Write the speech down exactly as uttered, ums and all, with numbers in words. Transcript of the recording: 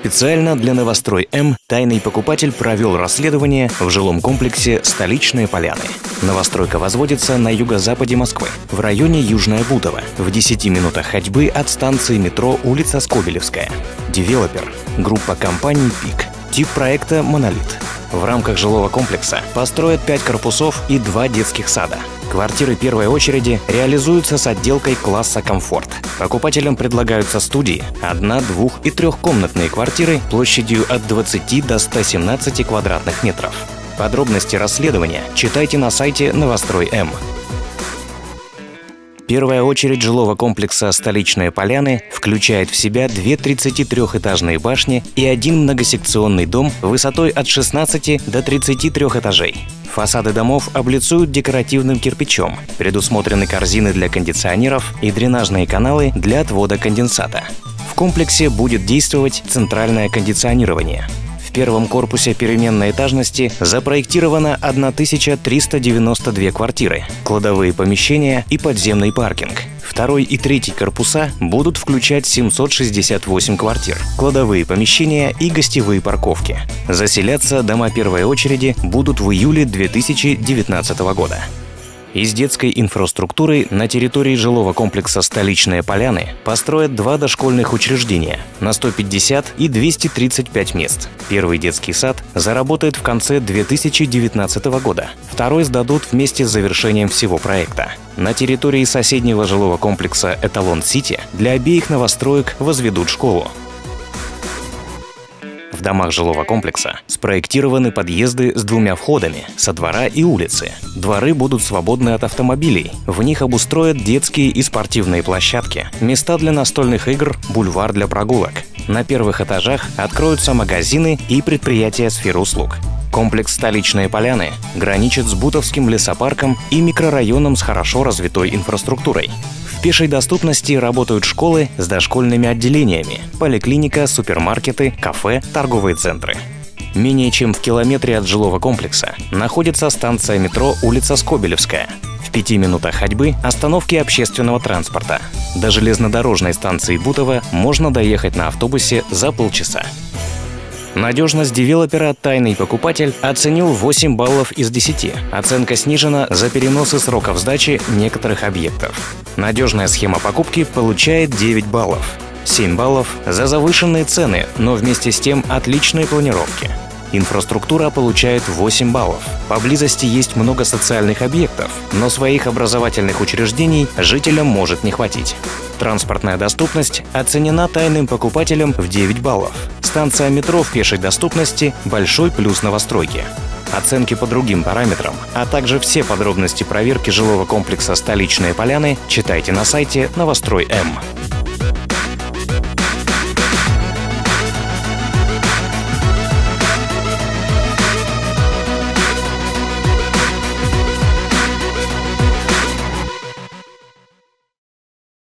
Специально для «Новострой М» тайный покупатель провел расследование в жилом комплексе «Столичные Поляны». Новостройка возводится на юго-западе Москвы, в районе Южное Бутово, в десяти минутах ходьбы от станции метро улица Скобелевская. Девелопер – группа компаний «Пик». Тип проекта «Монолит». В рамках жилого комплекса построят пять корпусов и два детских сада. Квартиры первой очереди реализуются с отделкой класса «Комфорт». Покупателям предлагаются студии, одно-, двух- и трехкомнатные квартиры площадью от двадцати до ста семнадцати квадратных метров. Подробности расследования читайте на сайте «Новострой М». Первая очередь жилого комплекса «Столичные Поляны» включает в себя две тридцатитрёхэтажные башни и один многосекционный дом высотой от шестнадцати до тридцати трёх этажей. Фасады домов облицуют декоративным кирпичом, предусмотрены корзины для кондиционеров и дренажные каналы для отвода конденсата. В комплексе будет действовать центральное кондиционирование. В первом корпусе переменной этажности запроектировано тысяча триста девяносто две квартиры, кладовые помещения и подземный паркинг. Второй и третий корпуса будут включать семьсот шестьдесят восемь квартир, кладовые помещения и гостевые парковки. Заселяться дома первой очереди будут в июле две тысячи девятнадцатого года. Из детской инфраструктуры на территории жилого комплекса «Столичные Поляны» построят два дошкольных учреждения на сто пятьдесят и двести тридцать пять мест. Первый детский сад заработает в конце две тысячи девятнадцатого года. Второй сдадут вместе с завершением всего проекта. На территории соседнего жилого комплекса «Эталон-Сити» для обеих новостроек возведут школу. В домах жилого комплекса спроектированы подъезды с двумя входами со двора и улицы. Дворы будут свободны от автомобилей. В них обустроят детские и спортивные площадки, места для настольных игр, бульвар для прогулок. На первых этажах откроются магазины и предприятия сферы услуг. Комплекс «Столичные Поляны» граничит с Бутовским лесопарком и микрорайоном с хорошо развитой инфраструктурой. В пешей доступности работают школы с дошкольными отделениями, поликлиника, супермаркеты, кафе, торговые центры. Менее чем в километре от жилого комплекса находится станция метро улица Скобелевская. В пяти минутах ходьбы остановки общественного транспорта. До железнодорожной станции Бутово можно доехать на автобусе за полчаса. Надежность девелопера «Тайный покупатель» оценил восемь баллов из десяти. Оценка снижена за переносы сроков сдачи некоторых объектов. Надежная схема покупки получает девять баллов. семь баллов за завышенные цены, но вместе с тем отличные планировки. Инфраструктура получает восемь баллов. Поблизости есть много социальных объектов, но своих образовательных учреждений жителям может не хватить. Транспортная доступность оценена тайным покупателем в девять баллов. Станция метро в пешей доступности – большой плюс новостройки. Оценки по другим параметрам, а также все подробности проверки жилого комплекса «Столичные Поляны» читайте на сайте «Новострой М».